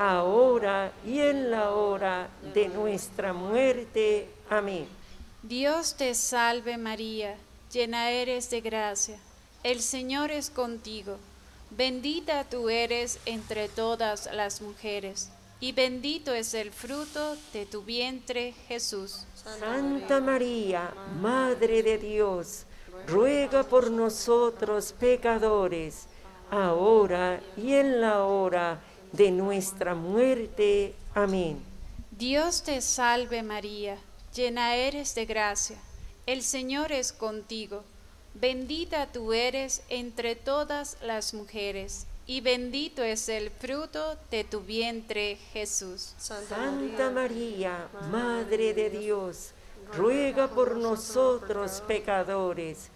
ahora y en la hora de nuestra muerte. Amén. Dios te salve María, llena eres de gracia, el Señor es contigo. Bendita tú eres entre todas las mujeres, y bendito es el fruto de tu vientre, Jesús. Santa María, Madre de Dios, ruega por nosotros pecadores, ahora y en la hora de nuestra muerte. Amén. Dios te salve María, llena eres de gracia, el Señor es contigo. Bendita tú eres entre todas las mujeres, y bendito es el fruto de tu vientre, Jesús. Santa María, Madre de Dios, ruega por nosotros pecadores,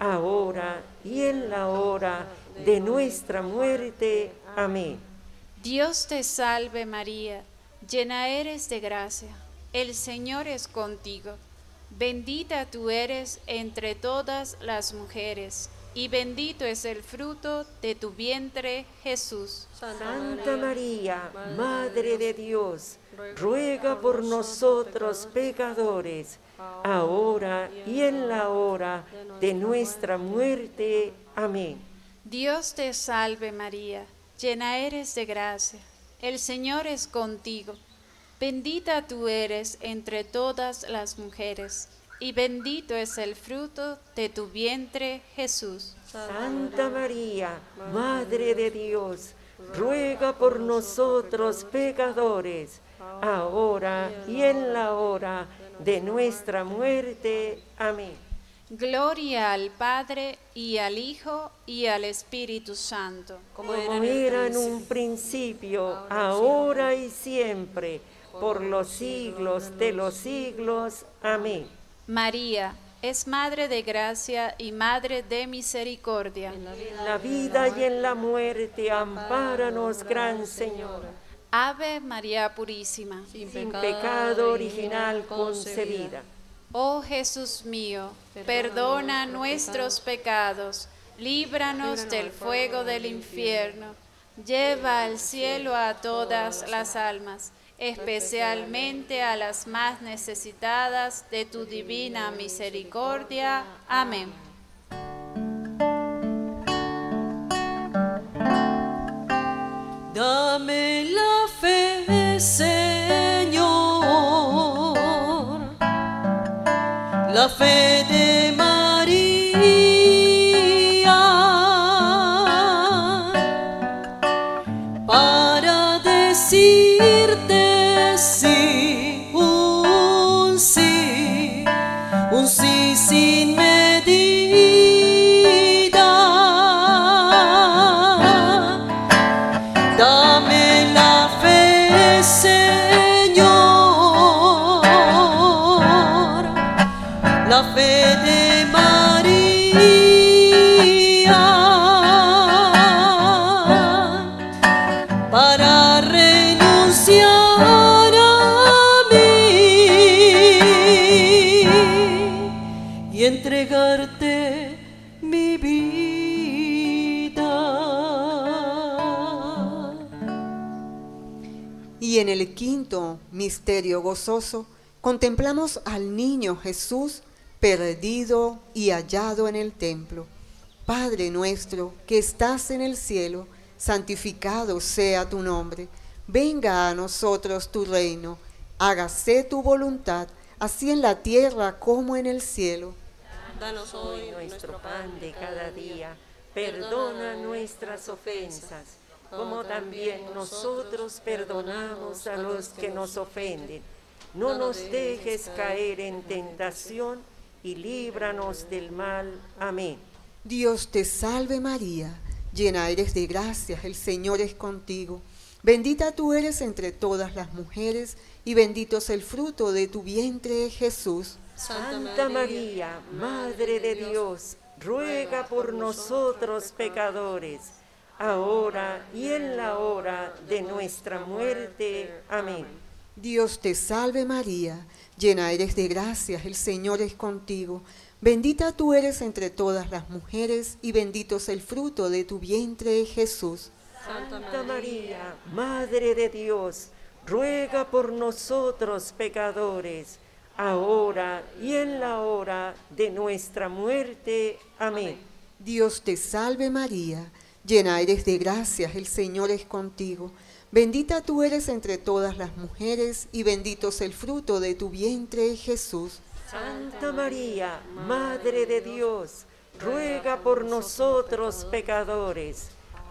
ahora y en la hora de nuestra muerte. Amén. Dios te salve María, llena eres de gracia, el Señor es contigo. Bendita tú eres entre todas las mujeres, y bendito es el fruto de tu vientre, Jesús. Santa María, Madre de Dios, ruega por nosotros pecadores, ahora y en la hora de nuestra muerte. Amén. Dios te salve María, llena eres de gracia, el Señor es contigo. Bendita tú eres entre todas las mujeres, y bendito es el fruto de tu vientre, Jesús. Santa María, Madre de Dios, ruega por nosotros pecadores, ahora y en la hora de nuestra muerte. Amén. Gloria al Padre, y al Hijo, y al Espíritu Santo. Como era en un principio, ahora y siempre, por los siglos de los siglos. Amén. María es Madre de gracia y Madre de misericordia. En la vida y en la muerte, ampáranos, Gran Señora. Ave María Purísima, Sin pecado original concebida. Oh Jesús mío, perdona nuestros pecados, líbranos del fuego del infierno, lleva al cielo a todas las almas, especialmente a las más necesitadas de tu divina misericordia. Amén. Dame la fe, Señor, la fe de María, para decirte sí, un sí sin medida. Dame la fe, Señor, la fe de María, para renunciar a mí y entregarte mi vida. Y en el quinto misterio gozoso contemplamos al niño Jesús perdido y hallado en el templo. Padre nuestro que estás en el cielo, santificado sea tu nombre. Venga a nosotros tu reino. Hágase tu voluntad, así en la tierra como en el cielo. Danos Hoy nuestro pan de cada día. Perdona nuestras ofensas, como también nosotros perdonamos a los que nos ofenden. No nos dejes caer en tentación y líbranos del mal. Amén. Dios te salve María, llena eres de gracia, el Señor es contigo. Bendita tú eres entre todas las mujeres, y bendito es el fruto de tu vientre, Jesús. Santa María, Madre de Dios, ruega por nosotros pecadores, ahora y en la hora de nuestra muerte. Amén. Dios te salve María, llena eres de gracia, el Señor es contigo. Bendita tú eres entre todas las mujeres, y bendito es el fruto de tu vientre, Jesús. Santa María, Madre de Dios, ruega por nosotros pecadores, ahora y en la hora de nuestra muerte. Amén. Dios te salve María, llena eres de gracia, el Señor es contigo. Bendita tú eres entre todas las mujeres, y bendito es el fruto de tu vientre, Jesús. Santa María, Madre de Dios, ruega por nosotros pecadores,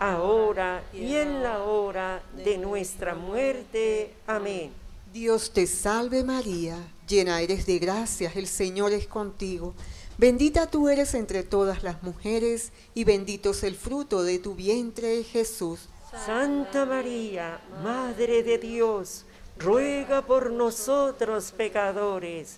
ahora y en la hora de nuestra muerte. Amén. Dios te salve María, llena eres de gracia, el Señor es contigo. Bendita tú eres entre todas las mujeres, y bendito es el fruto de tu vientre, Jesús. Santa María, Madre de Dios, ruega por nosotros pecadores,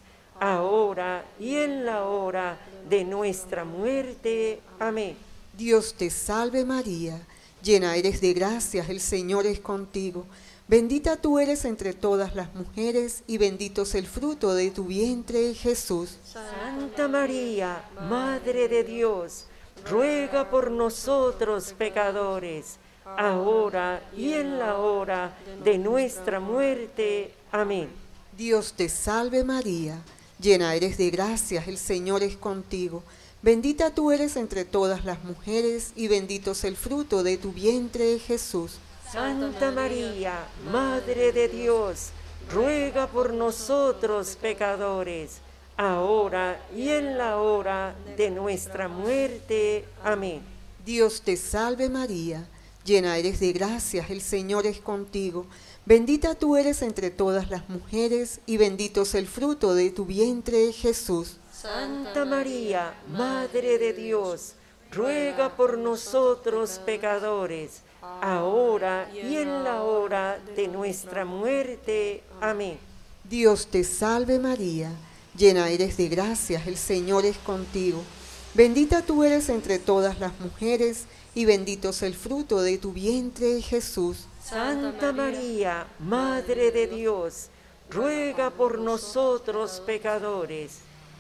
ahora y en la hora de nuestra muerte. Amén. Dios te salve María, llena eres de gracia, el Señor es contigo. Bendita tú eres entre todas las mujeres, y bendito es el fruto de tu vientre, Jesús. Santa María, Madre de Dios, ruega por nosotros pecadores, ahora y en la hora de nuestra muerte. Amén. Dios te salve María, llena eres de gracia, el Señor es contigo. Bendita tú eres entre todas las mujeres, y bendito es el fruto de tu vientre, Jesús. Santa María, Madre de Dios, ruega por nosotros pecadores, ahora y en la hora de nuestra muerte. Amén. Dios te salve María, llena eres de gracia, el Señor es contigo. Bendita tú eres entre todas las mujeres, y bendito es el fruto de tu vientre, Jesús. Santa María, Madre de Dios, ruega por nosotros pecadores, ahora y en la hora de nuestra muerte. Amén. Dios te salve María, llena eres de gracia, el Señor es contigo. Bendita tú eres entre todas las mujeres, y bendito es el fruto de tu vientre, Jesús. Santa María, Madre de Dios, ruega por nosotros pecadores,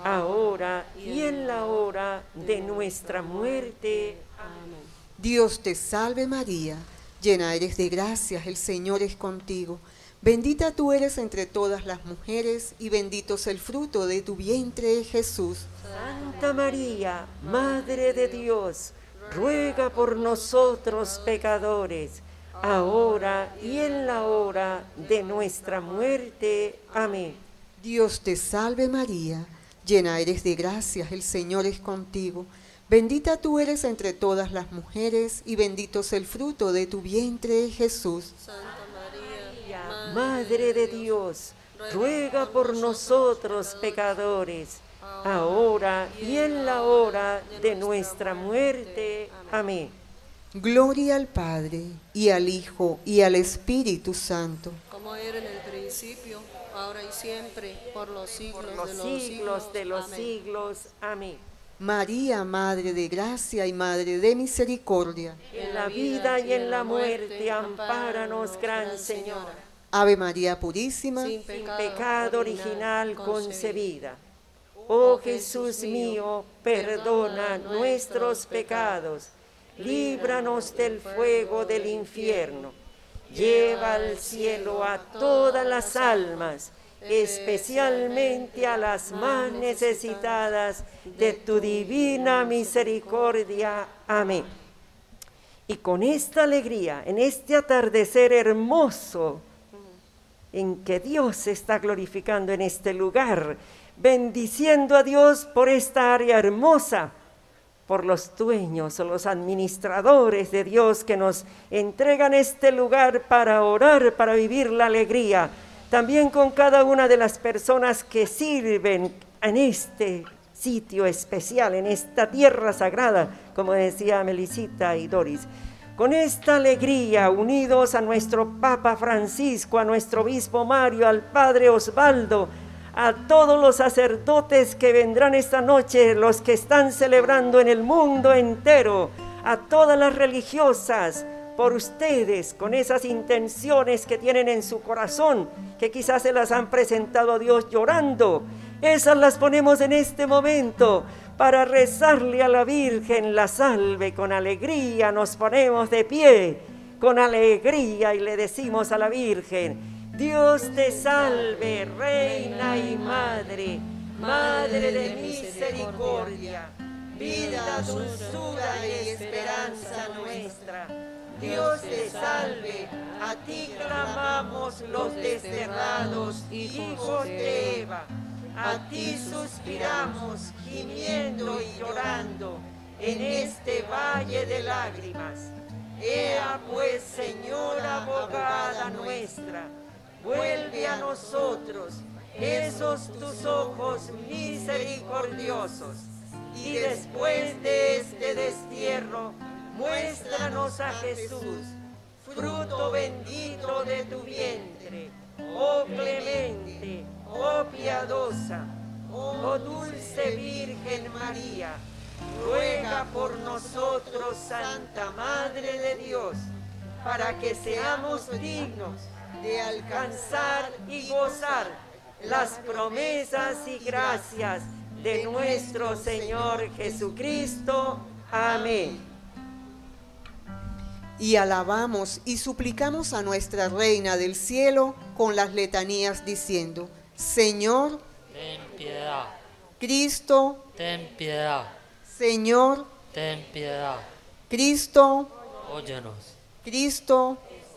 ahora y en la hora de nuestra muerte. Amén. Dios te salve María, llena eres de gracia, el Señor es contigo. Bendita tú eres entre todas las mujeres, y bendito es el fruto de tu vientre, Jesús. Santa María, Madre de Dios, ruega por nosotros pecadores, ahora y en la hora de nuestra muerte. Amén. Dios te salve María, llena eres de gracia, el Señor es contigo. Bendita tú eres entre todas las mujeres, y bendito es el fruto de tu vientre, Jesús. Santa María, Madre de Dios, ruega por nosotros pecadores, ahora y en la hora de nuestra muerte. Amén. Gloria al Padre, y al Hijo, y al Espíritu Santo. como era en el principio, ahora y siempre, por los siglos Por de los los siglos de los Amén. siglos. Amén. María, Madre de gracia y Madre de misericordia. En la vida y en la muerte, ampáranos, Gran Señora. Ave María Purísima, Sin Sin pecado original concebida. Oh Jesús mío, perdona nuestros pecados, líbranos del fuego del infierno, lleva al cielo a todas las almas especialmente a las más necesitadas de tu divina misericordia. Amén. Y con esta alegría, en este atardecer hermoso, en que Dios se está glorificando en este lugar, bendiciendo a Dios por esta área hermosa, por los dueños o los administradores de Dios que nos entregan este lugar para orar, para vivir la alegría, también con cada una de las personas que sirven en este sitio especial, en esta tierra sagrada, como decía Melisita y Doris. Con esta alegría, unidos a nuestro Papa Francisco, a nuestro Obispo Mario, al Padre Osvaldo, a todos los sacerdotes que vendrán esta noche, los que están celebrando en el mundo entero, a todas las religiosas, por ustedes, con esas intenciones que tienen en su corazón, que quizás se las han presentado a Dios llorando, esas las ponemos en este momento para rezarle a la Virgen la salve con alegría. Nos ponemos de pie con alegría y le decimos a la Virgen: Dios te salve, Reina y Madre, Madre de misericordia, vida, dulzura y esperanza nuestra. Dios te salve, a ti clamamos los desterrados hijos de Eva, a ti suspiramos gimiendo y llorando en este valle de lágrimas. Ea pues, Señora abogada nuestra, vuelve a nosotros esos tus ojos misericordiosos, y después de este destierro, muéstranos a Jesús, fruto bendito de tu vientre, oh clemente, oh piadosa, oh dulce Virgen María. Ruega por nosotros, Santa Madre de Dios, para que seamos dignos de alcanzar y gozar las promesas y gracias de nuestro Señor Jesucristo. Amén. Y alabamos y suplicamos a nuestra Reina del Cielo con las letanías diciendo: Señor, ten piedad. Cristo, Ten piedad. Señor, Ten piedad. Cristo, Óyenos. Cristo,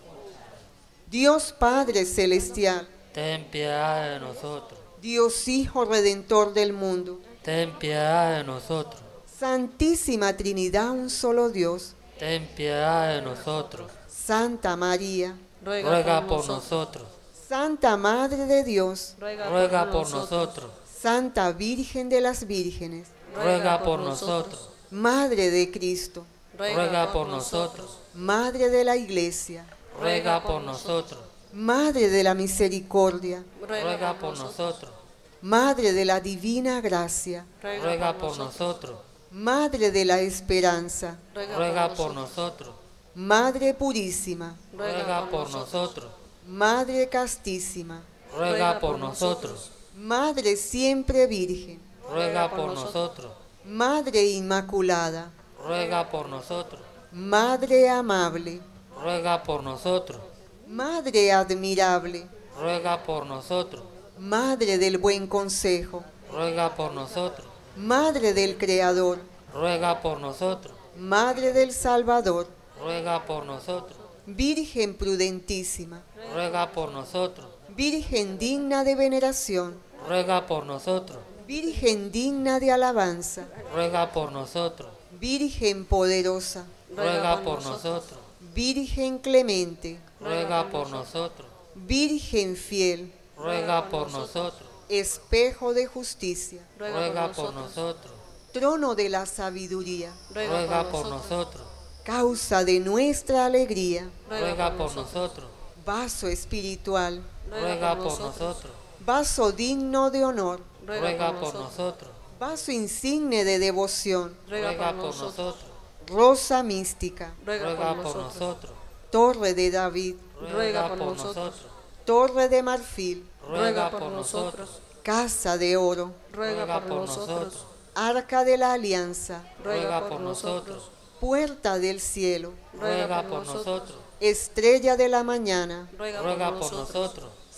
Dios Padre Celestial, Ten piedad de nosotros. Dios Hijo Redentor del mundo, Ten piedad de nosotros. Santísima Trinidad, un solo Dios, Ten piedad de nosotros. Santa María, Ruega por nosotros. Santa Madre de Dios, Ruega por nosotros. Santa Virgen de las Vírgenes, Ruega por nosotros. Madre de Cristo, Ruega por nosotros. Madre de la Iglesia, Ruega por nosotros. Madre de la Misericordia, Ruega por nosotros. Madre de la Divina Gracia, Ruega por nosotros. Madre de la Esperanza, Ruega por nosotros. Madre Purísima, Ruega por nosotros. Madre Castísima, Ruega por nosotros. Madre Siempre Virgen, Ruega por nosotros. Madre Inmaculada, Ruega por nosotros. Madre Amable, Ruega por nosotros. Madre Admirable, Ruega por nosotros. Madre del Buen Consejo, Ruega por nosotros. Madre del Creador, Ruega por nosotros. Madre del Salvador, Ruega por nosotros. Virgen prudentísima, Ruega por nosotros. Virgen digna de veneración, Ruega por nosotros. Virgen digna de alabanza, Ruega por nosotros. Virgen poderosa, Ruega por nosotros. Virgen clemente, Ruega por nosotros. Virgen fiel, Ruega por nosotros. espejo de justicia, Ruega por nosotros. trono de la sabiduría, Ruega por nosotros. causa de nuestra alegría, Ruega por nosotros. vaso espiritual, Ruega por nosotros. vaso digno de honor, Ruega por nosotros. vaso insigne de devoción, Ruega por nosotros. rosa mística, Ruega por nosotros. torre de David, Ruega por nosotros. torre de marfil, Ruega por nosotros. casa de oro, Ruega por nosotros. arca de la alianza, Ruega por nosotros. puerta del cielo, Ruega por nosotros. estrella de la mañana, Ruega por nosotros.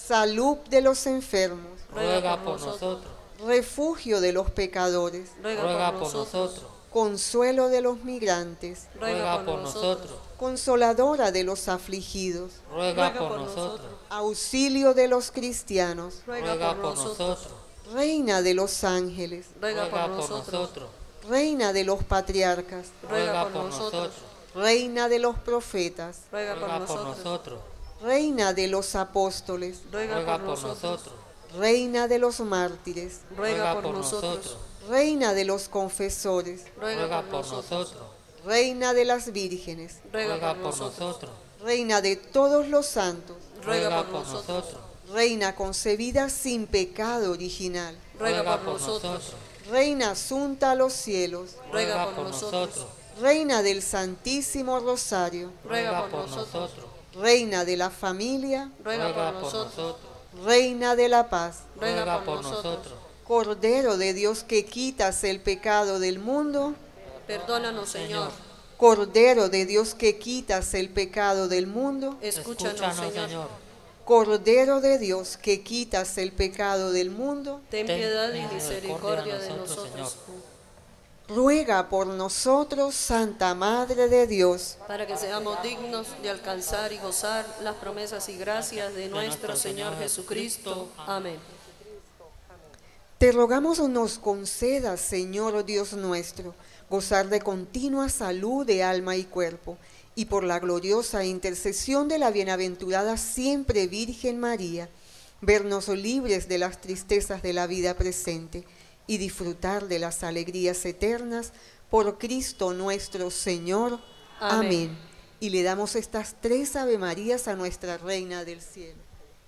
salud de los enfermos, ruega por nosotros. refugio de los pecadores, Ruega por nosotros. consuelo de los migrantes, Ruega por nosotros. consoladora de los afligidos, Ruega por nosotros. auxilio de los cristianos, Ruega por nosotros. reina de los ángeles, Ruega por nosotros. reina de los patriarcas, Ruega por nosotros. reina de los profetas, Ruega por nosotros. reina de los apóstoles, Ruega por nosotros. reina de los mártires, Ruega por nosotros. reina de los confesores, Ruega por nosotros. reina de las vírgenes, Ruega por nosotros. reina de todos los santos, Ruega por nosotros. reina concebida sin pecado original, Ruega por nosotros. reina asunta a los cielos, Ruega por nosotros. reina del Santísimo Rosario, Ruega por nosotros. reina de la familia, Ruega por nosotros. reina de la paz, Ruega por nosotros. Cordero de Dios que quitas el pecado del mundo, Perdónanos, Señor. Cordero de Dios que quitas el pecado del mundo, Escúchanos, Señor. Cordero de Dios que quitas el pecado del mundo, Ten piedad y misericordia de nosotros, ruega por nosotros, Santa Madre de Dios, para que seamos dignos de alcanzar y gozar las promesas y gracias de nuestro Señor Jesucristo. Amén. Te rogamos nos concedas, Señor Dios nuestro, gozar de continua salud de alma y cuerpo, y por la gloriosa intercesión de la bienaventurada siempre Virgen María, vernos libres de las tristezas de la vida presente y disfrutar de las alegrías eternas por Cristo nuestro Señor. Amén. Y le damos estas 3 Ave Marías a nuestra Reina del Cielo.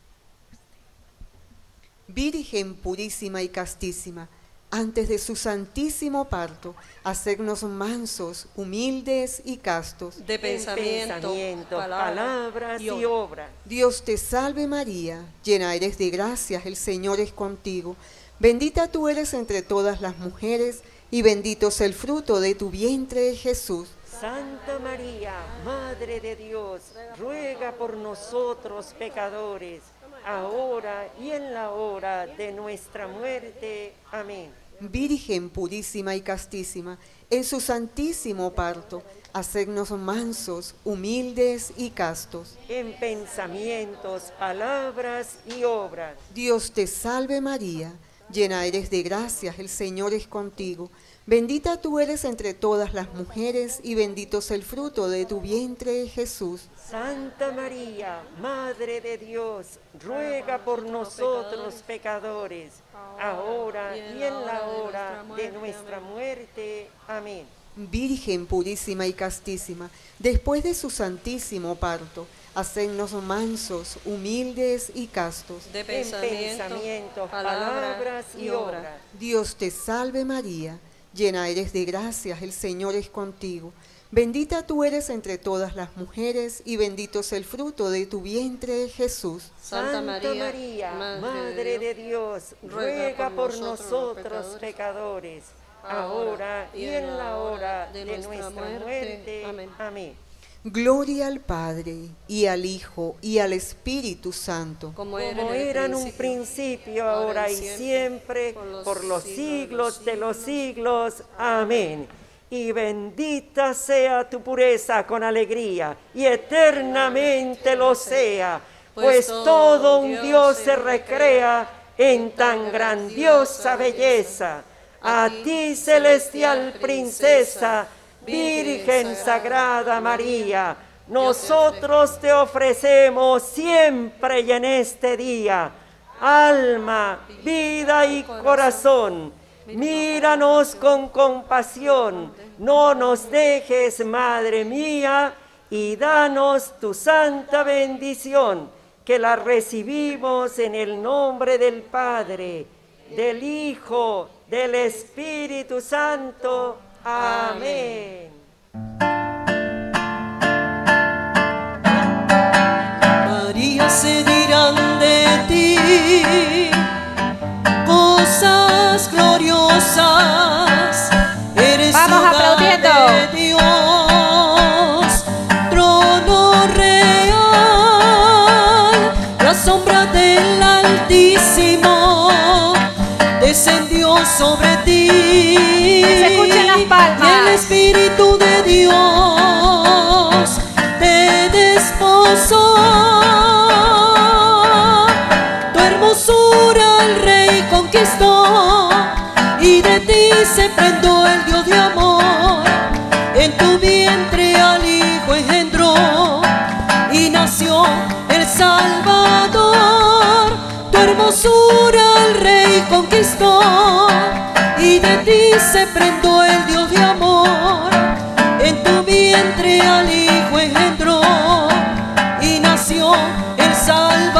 Virgen purísima y castísima, antes de su santísimo parto, hacernos mansos, humildes y castos. De pensamiento, palabras y obras. Dios te salve María, llena eres de gracia, el Señor es contigo. Bendita tú eres entre todas las mujeres, y bendito es el fruto de tu vientre, Jesús. Santa María, Madre de Dios, ruega por nosotros pecadores, ahora y en la hora de nuestra muerte. Amén. Virgen purísima y castísima, en su santísimo parto, hacednos mansos, humildes y castos. En pensamientos, palabras y obras. Dios te salve María, llena eres de gracia, el Señor es contigo. Bendita tú eres entre todas las mujeres, y bendito es el fruto de tu vientre, Jesús. Santa María, Madre de Dios, ruega por nosotros pecadores, ahora y en la hora de nuestra muerte. Amén. Virgen purísima y castísima, después de su santísimo parto, hacednos mansos, humildes y castos. de En pensamiento, pensamientos, palabras palabras y obras. Dios te salve María, llena eres de gracia, el Señor es contigo. Bendita tú eres entre todas las mujeres, y bendito es el fruto de tu vientre, Jesús. Santa María, Madre de Dios, ruega por nosotros pecadores, ahora y en la hora de nuestra muerte. Amén. Gloria al Padre, y al Hijo, y al Espíritu Santo. como Era en un principio, ahora y siempre, por los siglos de los siglos. Amén. Y bendita sea tu pureza con alegría, y eternamente lo sea, pues todo un Dios se recrea en tan grandiosa belleza. A ti, celestial princesa, Virgen Sagrada María, nosotros te ofrecemos siempre y en este día alma, vida y corazón. Míranos con compasión, no nos dejes, Madre mía, y danos tu santa bendición, que la recibimos en el nombre del Padre, del Hijo, del Espíritu Santo. Amén. María, se dirán de ti cosas gloriosas. Eres Vamos hogar aplaudiendo. de Dios, trono real, la sombra del Altísimo descendió sobre ti. Se escuchan las palmas. Y el Espíritu de Dios te desposó. Tu hermosura el Rey conquistó, y de ti se prendó el Dios de amor. En tu vientre al Hijo engendró, y nació el Salvador. Tu hermosura el Rey conquistó, y de ti se prendó el Dios de amor. En tu vientre al Hijo engendró, y nació el Salvador.